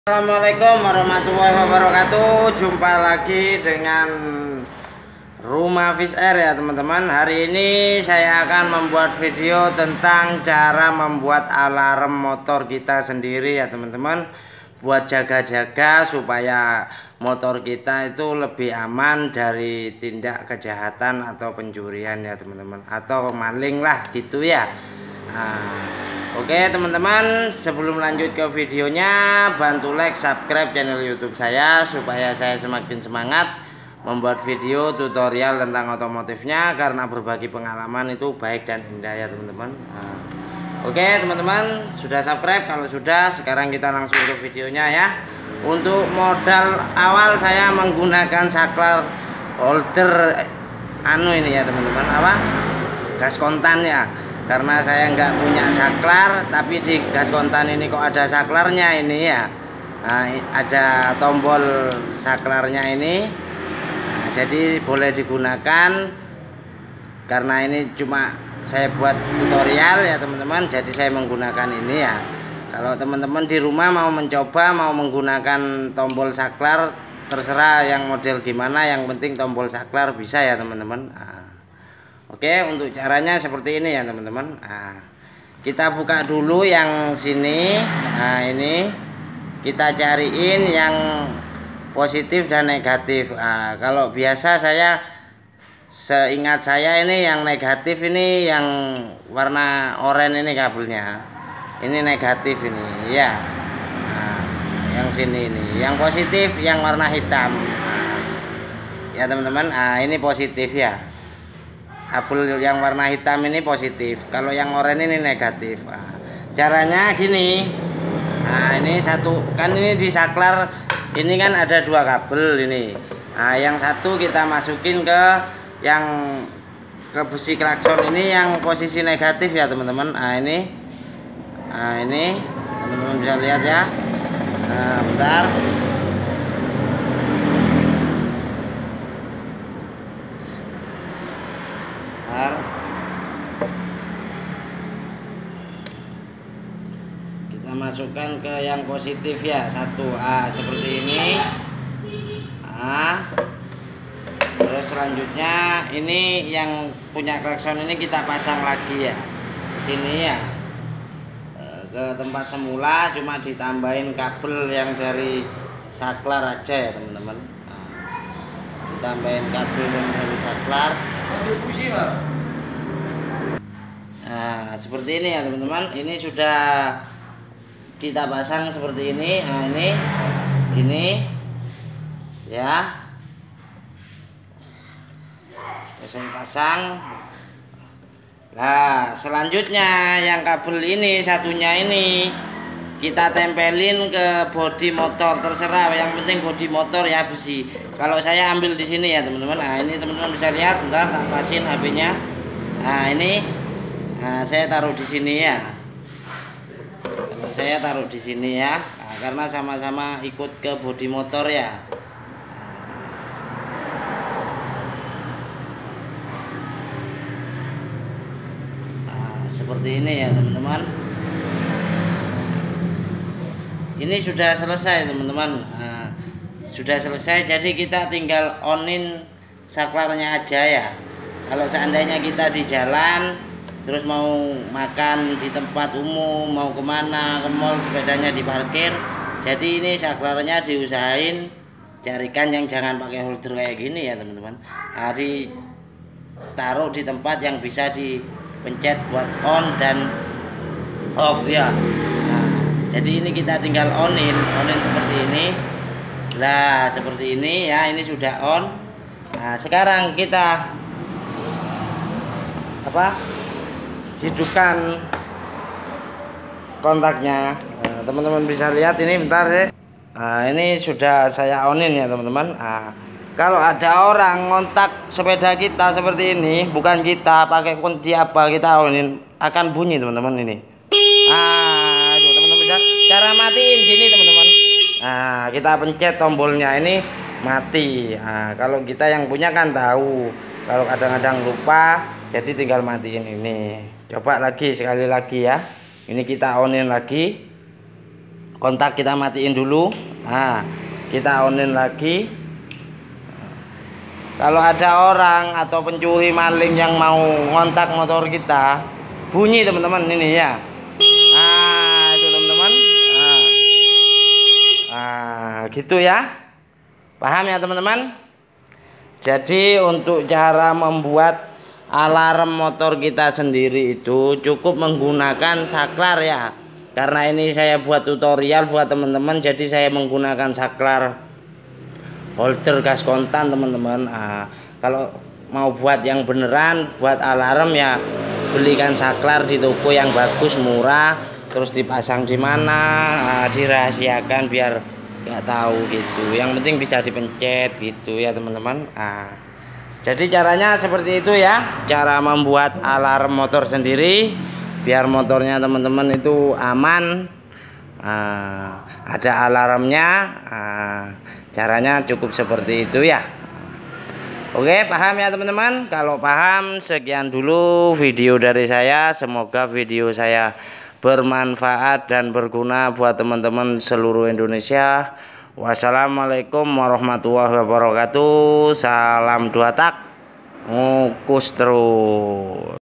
Assalamualaikum warahmatullahi wabarakatuh. Jumpa lagi dengan Rumah Fish Air ya teman-teman. Hari ini saya akan membuat video tentang cara membuat alarm motor kita sendiri ya teman-teman, buat jaga-jaga supaya motor kita itu lebih aman dari tindak kejahatan atau pencurian ya teman-teman, atau maling lah gitu ya. Oke teman-teman, sebelum lanjut ke videonya, bantu like, subscribe channel YouTube saya supaya saya semakin semangat membuat video tutorial tentang otomotifnya, karena berbagi pengalaman itu baik dan indah ya teman-teman. Oke teman-teman, sudah subscribe? Kalau sudah, sekarang kita langsung ke videonya ya. Untuk modal awal saya menggunakan saklar holder ini ya teman-teman, gas kontan ya. Karena saya nggak punya saklar, tapi di gas kontan ini kok ada saklarnya ini ya. Ada tombol saklarnya ini, jadi boleh digunakan. Karena ini cuma saya buat tutorial ya teman-teman, jadi saya menggunakan ini ya. Kalau teman-teman di rumah mau mencoba, mau menggunakan tombol saklar, terserah yang model gimana, yang penting tombol saklar bisa ya teman-teman. Oke, untuk caranya seperti ini ya teman-teman. Kita buka dulu yang sini. Ini kita cariin yang positif dan negatif. Kalau biasa seingat saya ini yang negatif, ini yang warna oranye ini kabelnya. Ini negatif ini ya. Yang sini ini, yang positif yang warna hitam. Ya teman-teman, ini positif ya. Kabel yang warna hitam ini positif, kalau yang oranye ini negatif. Caranya gini. Ini satu kan, ini di saklar ini kan ada dua kabel ini. Yang satu kita masukin ke yang ke besi klakson ini yang posisi negatif ya teman-teman. Ini teman-teman bisa lihat ya. Bentar. Kita masukkan ke yang positif ya, satu seperti ini. Terus selanjutnya ini yang punya klakson ini kita pasang lagi ya di sini ya, ke tempat semula, cuma ditambahin kabel yang dari saklar aja ya teman-teman. Ditambahin kabel yang dari saklar. Seperti ini ya teman-teman. Ini sudah kita pasang seperti ini. Ini gini ya, sudah saya pasang. Nah selanjutnya yang kabel ini satunya ini kita tempelin ke bodi motor, terserah, yang penting bodi motor ya, besi. Kalau saya ambil di sini ya teman-teman. Ini teman-teman bisa lihat, bentar tak pasin HP-nya. Ini saya taruh di sini ya. Kalau saya taruh di sini ya, karena sama-sama ikut ke bodi motor ya. Seperti ini ya teman-teman. Ini sudah selesai teman-teman. Sudah selesai, jadi kita tinggal onin saklarnya aja ya. Kalau seandainya kita di jalan terus mau makan di tempat umum, mau kemana, ke mall, sepedanya diparkir, jadi ini saklarnya diusahain carikan yang jangan pakai holder kayak gini ya teman-teman. Ditaruh di tempat yang bisa dipencet buat on dan off ya. Jadi ini kita tinggal onin seperti ini. Nah seperti ini ya, ini sudah on. Sekarang kita hidupkan kontaknya. Teman-teman bisa lihat ini, bentar ya. Ini sudah saya onin ya teman-teman. Kalau ada orang ngontak sepeda kita seperti ini, bukan kita pakai kunci apa, kita onin, akan bunyi teman-teman ini. Teman-teman bisa cara matiin gini teman-teman. Kita pencet tombolnya ini mati. Kalau kita yang punya kan tahu, kalau kadang-kadang lupa, jadi tinggal matiin ini. Coba lagi, sekali lagi ya. Ini kita onin lagi. kontak kita matiin dulu. Nah, kita onin lagi. Kalau ada orang atau pencuri maling yang mau ngontak motor kita, bunyi teman-teman ini ya. Nah, itu teman-teman. Nah, gitu ya. Paham ya teman-teman? Jadi untuk cara membuat alarm motor kita sendiri itu cukup menggunakan saklar ya. Karena ini saya buat tutorial buat teman-teman, jadi saya menggunakan saklar holder gas kontan teman-teman. Kalau mau buat yang beneran, buat alarm ya belikan saklar di toko yang bagus, murah, terus dipasang di mana, dirahasiakan biar nggak tahu gitu. Yang penting bisa dipencet gitu ya teman-teman. Jadi caranya seperti itu ya, cara membuat alarm motor sendiri biar motornya teman-teman itu aman. Ada alarmnya. Caranya cukup seperti itu ya. Oke, paham ya teman-teman? Kalau paham, sekian dulu video dari saya. Semoga video saya bermanfaat dan berguna buat teman-teman seluruh Indonesia. Wassalamualaikum warahmatullahi wabarakatuh. Salam 2 tak, ngukus terus.